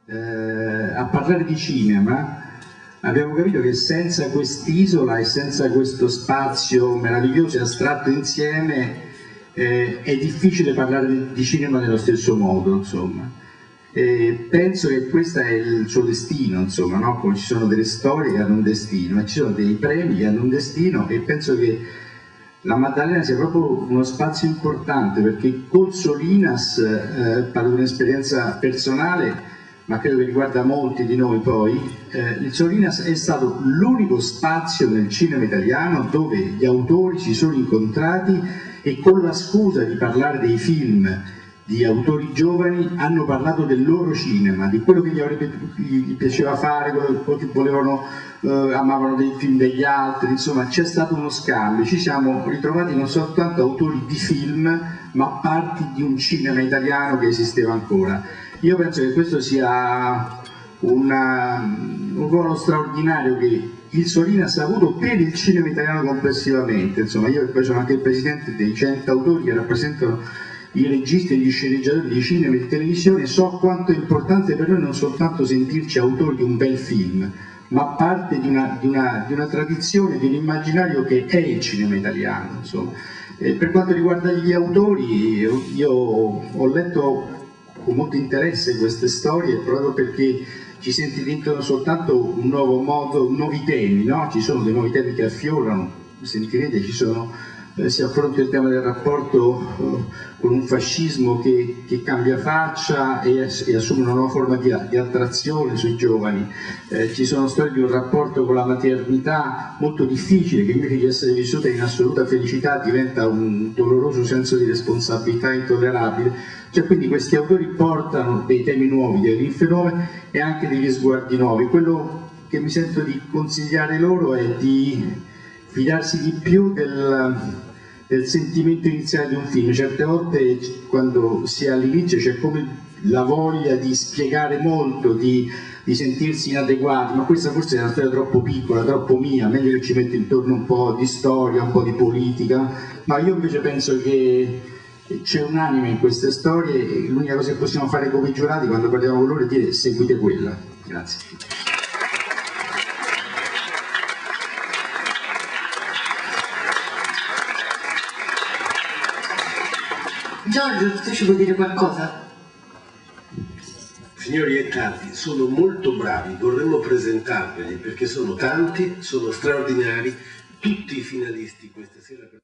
a parlare di cinema, abbiamo capito che senza quest'isola e senza questo spazio meraviglioso e astratto insieme è difficile parlare di cinema nello stesso modo, insomma. Penso che questo è il suo destino, insomma, no? Come ci sono delle storie che hanno un destino e ci sono dei premi che hanno un destino, e penso che la Maddalena sia proprio uno spazio importante, perché col Solinas, parlo di un'esperienza personale, ma credo che riguarda molti di noi poi, il Solinas è stato l'unico spazio nel cinema italiano dove gli autori si sono incontrati e con la scusa di parlare dei film di autori giovani hanno parlato del loro cinema, di quello che gli piaceva fare, quello che volevano, amavano dei film degli altri, insomma c'è stato uno scambio, ci siamo ritrovati non soltanto autori di film ma parti di un cinema italiano che esisteva ancora. Io penso che questo sia un ruolo straordinario che il Solinas ha avuto per il cinema italiano complessivamente, insomma io poi sono anche il presidente dei 100 autori che rappresentano i registi e gli sceneggiatori di cinema e di televisione, so quanto è importante per noi non soltanto sentirci autori di un bel film, ma parte di una tradizione, di un immaginario che è il cinema italiano. Insomma. Per quanto riguarda gli autori, io ho letto con molto interesse queste storie proprio perché ci senti dentro soltanto un nuovo modo, nuovi temi, no? Ci sono dei nuovi temi che affiorano, sentirete, si affronta il tema del rapporto con un fascismo che cambia faccia e assume una nuova forma di attrazione sui giovani. Ci sono storie di un rapporto con la maternità molto difficile, che invece di essere vissuta in assoluta felicità diventa un doloroso senso di responsabilità intollerabile. Cioè, quindi questi autori portano dei temi nuovi, delle linfe nuove e anche degli sguardi nuovi. Quello che mi sento di consigliare loro è di fidarsi di più del sentimento iniziale di un film. Certe volte quando si è all'inizio c'è come la voglia di spiegare molto, di sentirsi inadeguati, ma questa forse è una storia troppo piccola, troppo mia, meglio che ci metti intorno un po' di storia, un po' di politica, ma io invece penso che c'è un'anima in queste storie e l'unica cosa che possiamo fare come giurati quando parliamo con loro è dire seguite quella. Grazie. Giorgio, tu ci vuoi dire qualcosa? Signori e tanti, sono molto bravi, vorremmo presentarveli perché sono tanti, sono straordinari, tutti i finalisti questa sera.